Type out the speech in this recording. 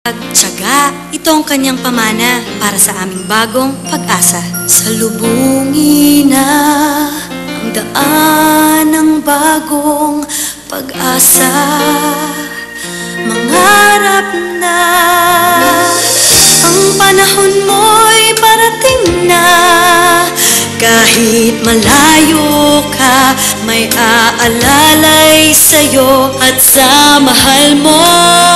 Tsaga, ito ang kanyang pamana para sa aming bagong pag-asa. Salubungin na ang daan ng bagong pag-asa. Mangarap na ang panahon mo'y parating na. Kahit malayo ka, may aalalay sa'yo at sa mahal mo.